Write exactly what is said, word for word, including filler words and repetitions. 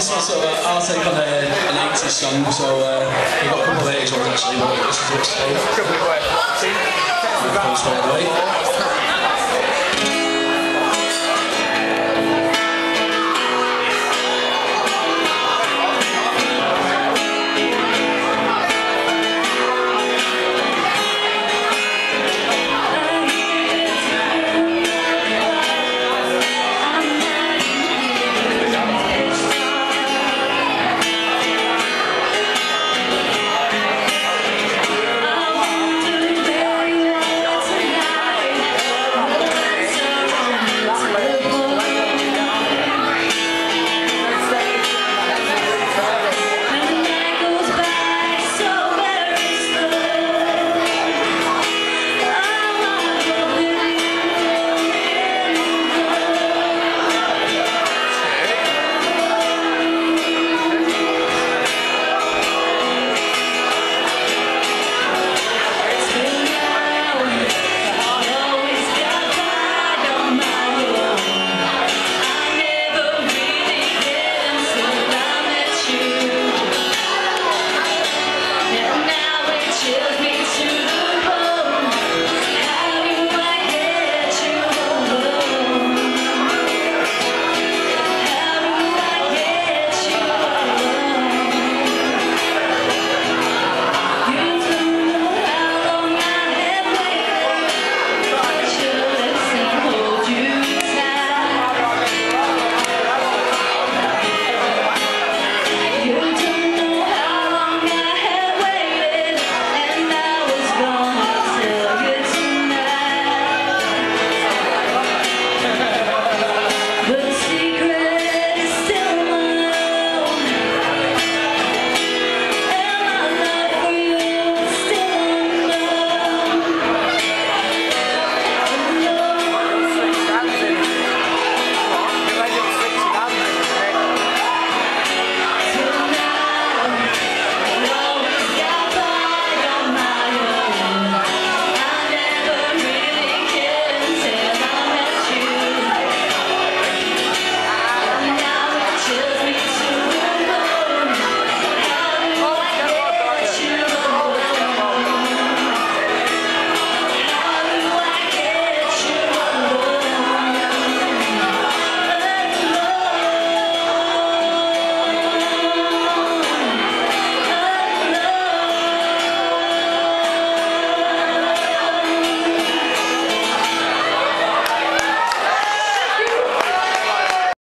this one's sort of our take on a, an eighties song, so uh, we've got a couple of eighties ones actually, but this is a bit slow. Couple of ways. Straight away.